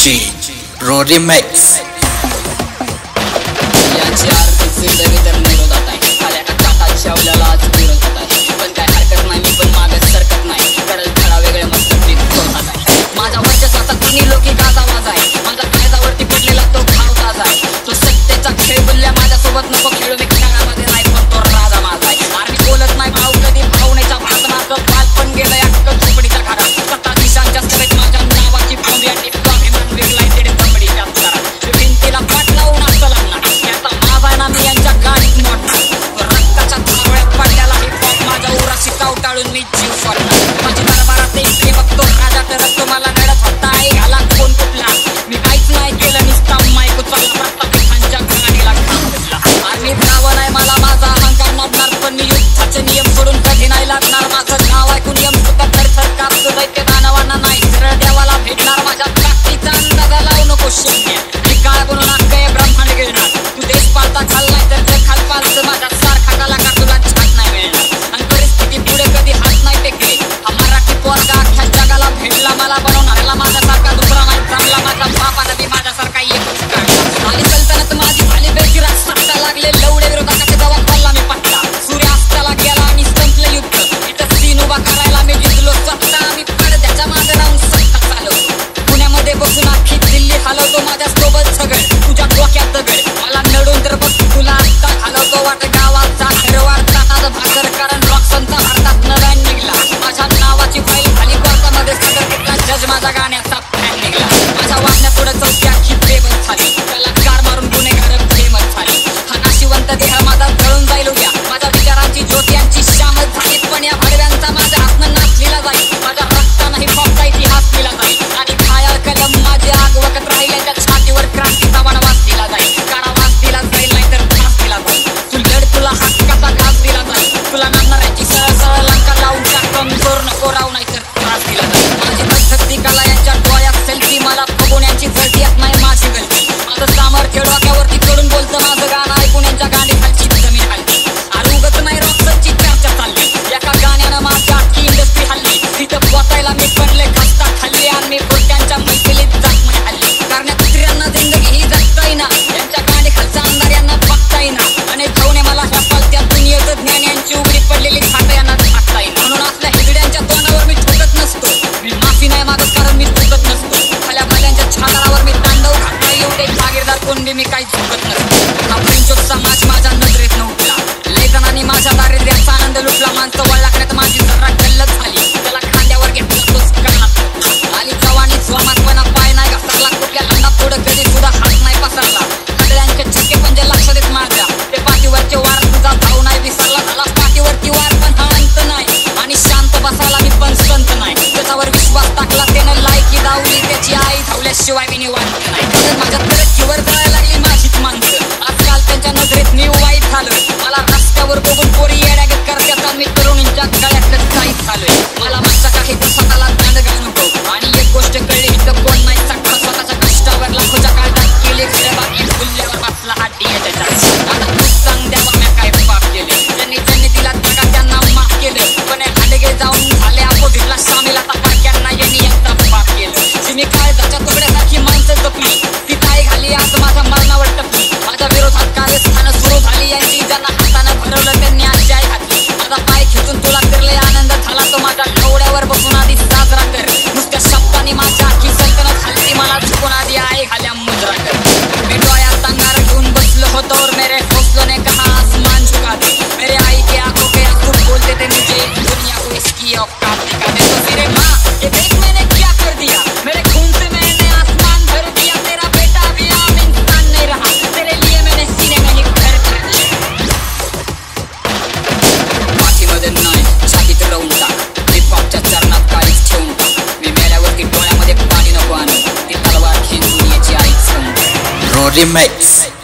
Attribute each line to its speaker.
Speaker 1: DJ Rory Max
Speaker 2: यांची आर्थिक जिंदगी तर निरोधात आहे. खाल्या टाकात शावल्याला आज विरोधात आहे. पण काय हरकत नाही, मी पण मागे सरकत नाही. कडल खडा वेगळे मस्त प्रीत कोणात आहे. माझ्या वर्चस्वाचा कुणी लोकी गाजा वाजा आहे. माझ्या कायदावरती पडलेला तो घाव ताजा आहे. तो सत्तेचा खेळ बोलल्या माझ्यासोबत नको खेळू. मी खेळामध्ये नाही पण तो राजा माझा आहे. आम्ही बोलत नाही भाऊ कधी भावनेच्या भातनाचं बालपण गेलं या झोपडीच्या घरात. स्वतः दिशांच्या सभेत माझ्या नावाची बोंबी आणि स्वाभिमान वेगळाय तेडे दमडीच्या दारात. भिंतीला पाठ लावून असं लागणार याचा माझा ना मी यांच्या गाडीत मोडणार. रक्ताच्या धावळ्यात पडलेला हिप हॉप माझ्या उराशी कावटाळून मी जीव सोडणार. माझी दरबारात एक बघतो राजा ठरत मला नडत होता आहे ह्याला कोण कुठला. मी काहीच नाही केलं निस्ता माईक उचलला प्रतापेखांच्या गाडीला घाम घेतला. आम्ही जावं नाही मला माझा अहंकार मोडणार पण मी युद्धाचे नियम सोडून कधी नाही लागणार. माझं नाव ऐकून नियम सुद्धा थरथर कापतो दैत्य दानवांना नाही सरळ देवाला भेटणार. माझ्या ताकदीचा अंदाजा लावू नको शून्य. मी काय बनून अख्खं ब्रह्मांड गिळणार. तू देश पालता खाल्लाय तर ते खाल पालतं माझ्या सारखा कलाकार तुला छान नाही मिळणार. आणि परिस्थिती पुढे कधी हात नाही टेकले. हा मराठी पोरगा अख्ख्या जगाला भेटला मला बनवणाऱ्याला माझ्यासारखा दुसरा नाही चांगला. माझ्या बापाला बी माझ्यासारखा एकच काढला. आणि सल्तनत माझी झाली बेचिरा साठा लागले लवडे विरोधाकडे जवा पडला मी पट्टा. सूर्यास्ताला गेला आणि संपलं युद्ध. इथं सीन उभा करायला मी जिंकलो स्वतः. मी पडद्याच्या मागे राहून सत्ता चालवतो. पुण्यामध्ये बसून अख्खी दिल्ली हलवतो माझ्या सोबत सगळं तुझ्या डोक्यात दगड. मला नडून तर बघ तुला आत्ता हलवतो वाट गावाचा ठरवार ताटात भाकर कारण रॉक्सनचा भारतात नव्यान निघला. माझ्या नावाची फाईल खाली कोर्टामध्ये सदर घेतला जज माझ्या गाण्याचा फॅन निघला. माझ्या वागण्या पुढे चौकी अख्खी बेबस झाली. त्याला कार मारून गुन्हेगार फेमस झाली. हा नाशिवंत देह माझा जळून जाईल उद्या. माझ्या विचारांची ज्योती यांची शामत झाली पण या भडव्यांचा माझ्या हातनं नाच लिहिला जाईल. माझ्या रक्तानं ही पॉपचा इतिहास लिहिला जाईल. आणि घायाळ कलम माझी आग वकत राहील. याच्या छातीवर क्रांतीचा वनवास दिला जाईल. कारावास दिला जाईल नाहीतर त्रास दिला जाईल. तुला तुला हक्काचा घास दिला जाईल. तुला नामणाऱ्याची सरळ सरळ लंका लावून त्या कमजोर नको राहू नाहीतर त्रास दिला जाईल. माझी भक्ती कला यांच्या डोळ्यात सेल्फी मला बघून यांची गलती येत नाही माझी गलती. माझं सामर्थ्य डोक्यावरती चढून बोलतं माझं गाणं ऐकून यांच्या गाणी खालची जमीन हल्ली. आरुगत नाही रॉक्सनची चर्चा चालली. एका गाण्यानं माझी अख्खी इंडस्ट्री हल्ली. तिथं पोचायला मी पडले खस्ता खाल्ली आणि मी त्यांच्या मैफिलीत जात नाही हल्ली. कारण कुत्र्यांना जिंदगी ही जगता येईना. यांच्या गाणी खालचा अंधार यांना बघता येईना. आणि जाऊन मला ह्या पालत्या दुनियेचं ज्ञान यांची उघडी पडलेली खातं यांना टाकता येईना. म्हणून असल्या हिजड्यांच्या तोंडावर मी ठोकत नसतो. मी माफी नाही मागत कारण मी चुकत नसतो. खाल्या भाल्यांच्या छातारावर मी तांडव घातला एवढे जागीरदार कोण बी मी काही चुकत नसतो. हा फ्रेंचोचा समाज माझ्या नजरेत नव्हता. लय जणांनी माझ्या दारिद्र्याचा आनंद लुटला. माणसं वळ लागण्यात माझी जरा गल्लत झाली. त्याला खांद्यावर घेतला तोच कानात होता. आणि जवानी स्वामातपणा पाय नाही घसरला. कुठल्या लंडा पुढं कधी सुद्धा हात नाही पसरला. कडल्यांचे छक्के पंजे लक्ष देत माझ्या. ते पाठीवरचे वार तुझा भाव नाही विसरला. झाला पाठीवरती वार पण हा अंत नाही. आणि शांत बसायला मी पण संत नाही. त्याच्यावर विश्वास टाकला त्यानं लायकी दावली. त्याची आई धावल्याशिवाय मी निवांत नाही. कारण माझ्या तरक्कीवर जळायला लागली माझीच माणसं. आजकाल त्यांच्या नजरेत मी वाईट झालोय. मला रस्त्यावर बघून पोरी येड्यागत करतात. मी तरुणींच्या गळ्यातलं जाईत झालोय. मला मागच्या काही दिवसाला दांडगा अनुभव. आणि एक गोष्ट कळली इथं कोण नाही सगळं स्वतःच्या कष्टावर लाखोच्या काळजात केले खरं बाकी फुलल्यावर बसला हा डियाच्या. आता तू सांग द्यावा म्या काय पाप केले. ज्यांनी दिला जागा त्यांना माफ केलं. पण हाडगे जाऊन झाले अपोजिटला सामील. आता पाक्यांना यांनी एकदा पाप केलं. मी काळजाच्या तुकड्यासारखी माणसं जपली. ती ताई घाली आज माझ्या मरणावर टपली. माझ्या विरोधात कार्यस्थानं सुरू झाली. यांची ज्यांना हातानं भरवलं त्यांनी आजची आई घातली. माझा पाय खेचून तुला फिरले आनंद झाला तो माझ्या डोळ्यावर बसून आधी साजरा कर. नुसत्या शब्दांनी माझ्या आखी सल्तनत हल्ली. मला चुकून आधी आई घाल्या मुद्रा कर. मी डोळ्यात अंगार घेऊन बसलो होतो और मेरे हौसलों ने कहा आसमान झुका दे. मेरे आई के आंखों के आंसू बोलते थे मुझे दुनिया को इसकी औकात दिखा दे. तो मेरे माँ ये देख मैंने क्या कर दिया. मेरे खून से मैंने आसमान भर दिया. तेरा बेटा भी आम इंसान नहीं रहा. तेरे लिए मैंने सीने में ही घर कर लिया. पाठीमध्ये नाही छातीत रवून टाक. हिप हॉपच्या चरणात काहीच ठेवून टाक. मी मेल्यावरती डोळ्यामध्ये पाणी नको आणू. ती तलवार खिंचून याची आईच समजा.
Speaker 1: Rory Max